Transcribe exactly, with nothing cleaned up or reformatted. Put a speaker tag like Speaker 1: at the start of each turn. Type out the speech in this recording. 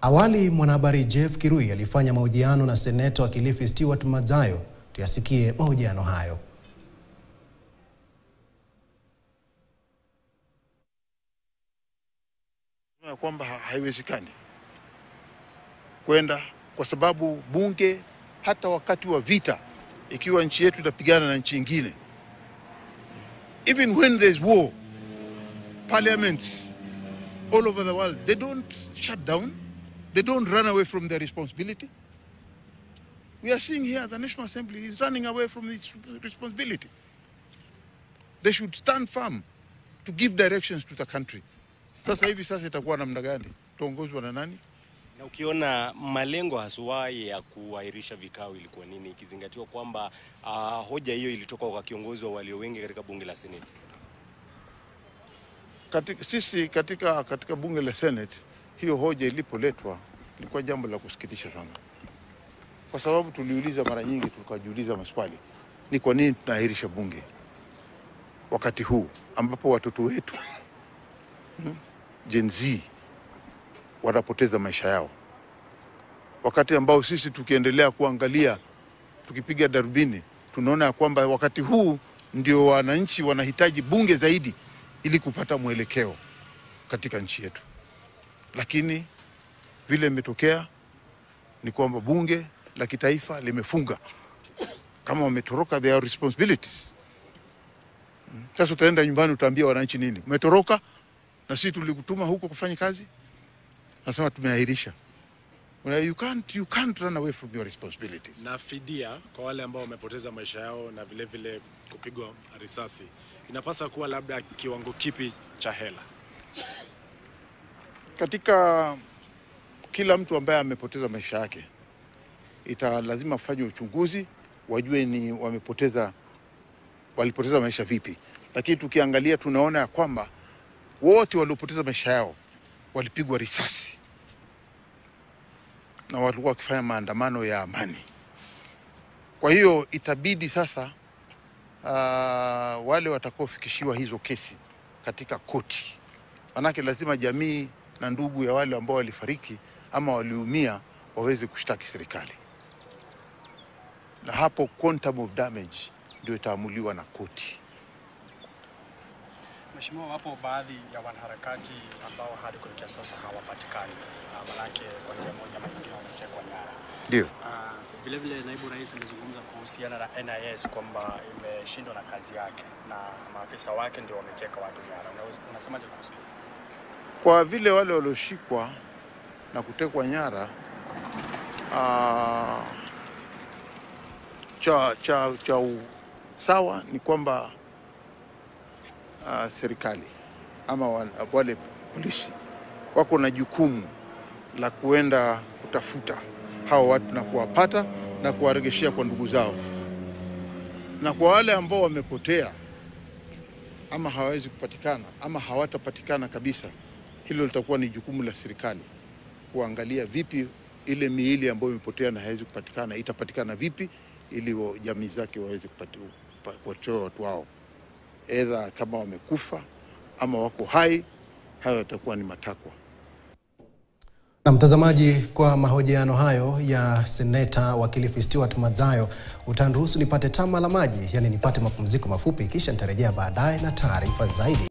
Speaker 1: Awali mwanahabari Jeff Kirui alifanya mahojiano na Seneta wa Kilifi Stewart Madzayo. Tuyasikie mahojiano hayo.
Speaker 2: Kwamba haiwezekani kwenda kwa sababu bunge hata wakati wa vita, ikiwa nchi yetu itapigana na nchi nyingine, even when there's war, parliaments all over the world, they don't shut down, they don't run away from their responsibility. We are seeing here the National Assembly is running away from its responsibility. They should stand firm to give directions to the country. Sasa hivi sasa itakuwa namna gani? Tuongozwa na nani?
Speaker 3: Na ukiona malengo haswa ya kuahirisha vikao ilikuwa nini, ikizingatiwa kwamba uh, hoja hiyo ilitoka kwa kiongozi wa walio wengi katika bunge la Senate?
Speaker 2: Katika sisi katika katika bunge la Senate, hiyo hoja ilipoletwa ilikuwa jambo la kusikitisha sana. Kwa sababu tuliuliza mara nyingi, tukajiuliza maswali. Ni kwa nini tunaahirisha bunge wakati huu ambapo watoto wetu hmm, Gen Z wanapoteza maisha yao, wakati ambao sisi tukiendelea kuangalia, tukipiga darubini, tunaona kwamba wakati huu ndio wananchi wanahitaji bunge zaidi ili kupata mwelekeo katika nchi yetu. Lakini vile imetokea ni kwamba bunge la kitaifa limefunga. Kama wametoroka their responsibilities, sasa utaenda nyumbani utaambia wananchi nini? Umetoroka na sisi tulikutuma huko kufanya kazi? Nasema tumeahirisha. You can't, you can't run away from your responsibilities.
Speaker 4: Na fidia kwa wale ambao wamepoteza maisha yao na vile vile kupigwa risasi, inapaswa kuwa labda kiwango kipi cha hela?
Speaker 2: Katika kila mtu ambaye amepoteza maisha yake, ita lazima fanywe uchunguzi, wajue ni wamepoteza walipoteza maisha vipi. Lakini tukiangalia tunaona ya kwamba wote waliopoteza maisha yao walipigwa risasi na walikuwa wakifanya maandamano ya amani. Kwa hiyo itabidi sasa uh, wale watakaofikishiwa hizo kesi katika koti, manake lazima jamii na ndugu ya wale ambao walifariki ama waliumia waweze kushtaki serikali, na hapo quantum of damage ndio itaamuliwa na koti.
Speaker 5: Mheshimiwa, wapo baadhi ya wanaharakati ambao hadi kufikia sasa hawapatikani, manake kwa njia moja ama nyingine wametekwa nyara.
Speaker 2: Ndio.
Speaker 5: Vile vile naibu rais amezungumza kuhusiana na N I S kwamba imeshindwa na kazi yake na maafisa wake ndio wameteka watu nyara. Unasemaje kuhusu hilo?
Speaker 2: Kwa vile wale walioshikwa na kutekwa nyara, uh, cha cha cha sawa ni kwamba Uh, serikali ama wale polisi wako na jukumu la kuenda kutafuta hao watu na kuwapata na kuwaregeshea kwa ndugu zao. Na kwa wale ambao wamepotea ama hawawezi kupatikana ama hawatapatikana kabisa, hilo litakuwa ni jukumu la serikali kuangalia vipi ile miili ambayo imepotea na haiwezi kupatikana itapatikana vipi, ili jamii zake waweze kupata watu wao, either kama wamekufa ama wako hai. Hayo yatakuwa ni matakwa.
Speaker 1: Na mtazamaji, kwa mahojiano hayo ya Seneta wa Kilifi Stewart Madzayo, utaniruhusu nipate tama la maji, yani nipate mapumziko mafupi, kisha nitarejea baadaye na taarifa zaidi.